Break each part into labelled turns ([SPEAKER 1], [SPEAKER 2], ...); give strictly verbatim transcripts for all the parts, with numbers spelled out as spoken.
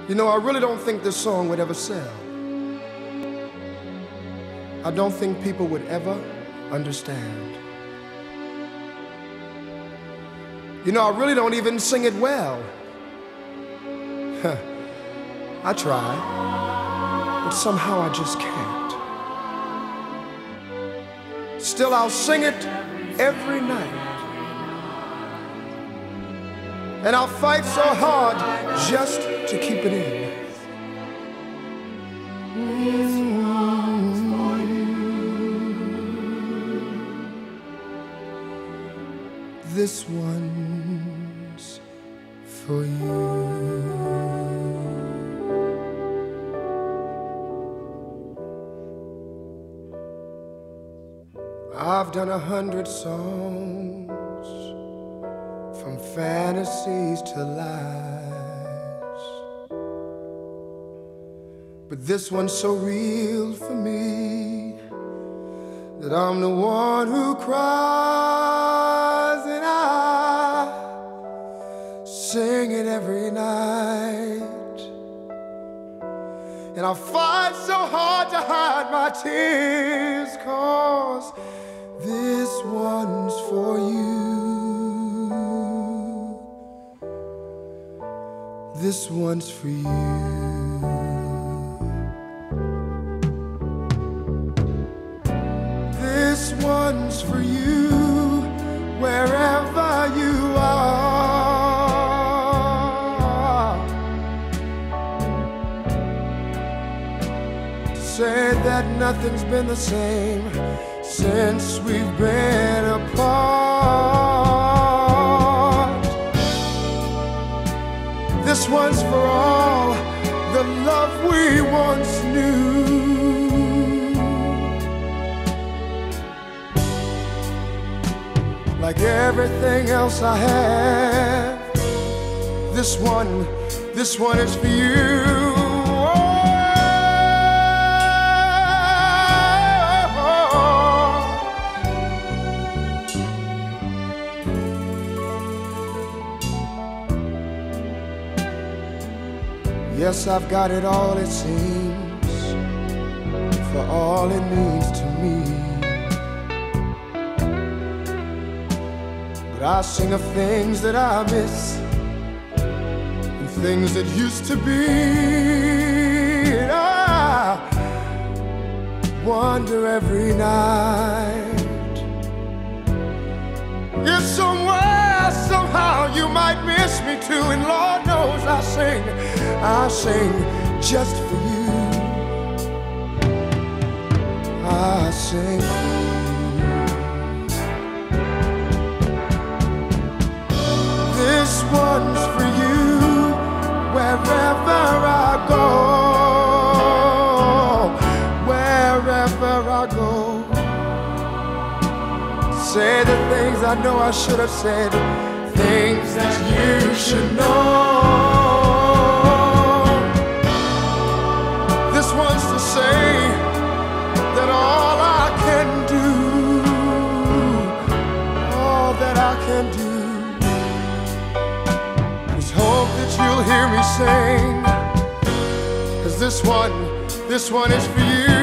[SPEAKER 1] You know, I really don't think this song would ever sell. I don't think people would ever understand. You know, I really don't even sing it well. I try, but somehow I just can't. Still, I'll sing it every night. And I'll fight so hard just to keep it in. This one's for you. I've done a hundred songs, from fantasies to lies, but this one's so real for me that I'm the one who cries, and I sing it every night. And I fight so hard to hide my tears, 'cause this one's for you. This one's for you. This one's for you, wherever you are. Say that nothing's been the same since we've been apart. This one's for all the love we once knew. Like everything else I have, this one, this one is for you. Yes, I've got it all, it seems, for all it means to me. But I sing of things that I miss, and things that used to be. And I wonder every night if somewhere, somehow you might miss me too. And Lord knows I sing, I sing just for you. I sing for you. This one's for you, wherever I go, wherever I go. Say the things I know I should have said, things that you should know. This one's to say that all I can do, all that I can do, is hope that you'll hear me sing. 'Cause this one, this one is for you.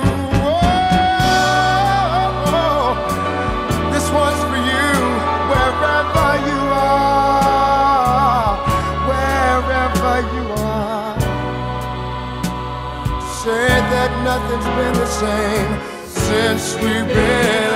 [SPEAKER 1] Oh, this one's for you, wherever you are, wherever you are. Say that nothing's been the same since we've been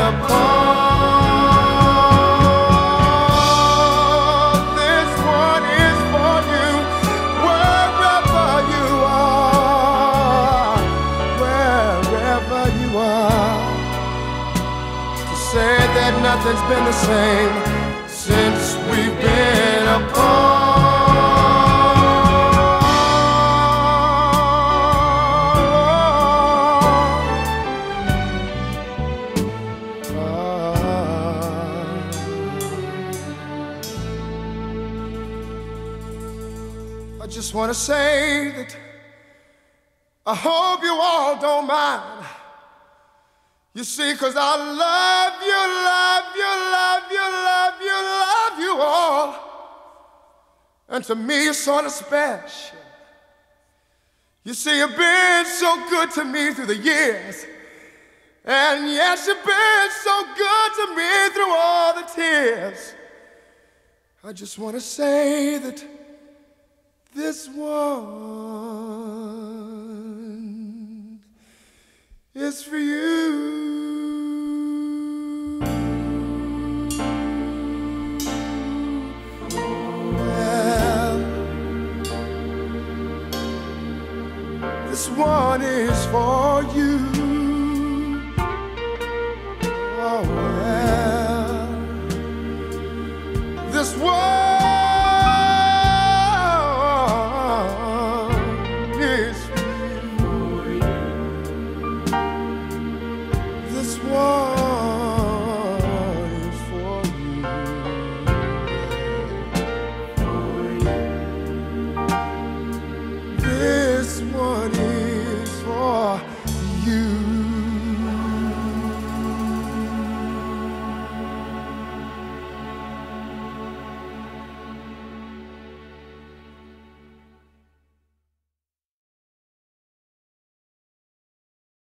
[SPEAKER 1] apart. This one is for you, wherever you are, wherever you are. To say that nothing's been the same since we've been apart. I just want to say that I hope you all don't mind. You see, 'cause I love you, love you, love you, love you, love you all. And to me it's sort of special. You see, you've been so good to me through the years. And yes, you've been so good to me through all the tears. I just want to say that this one is for you. Well, this one is for you.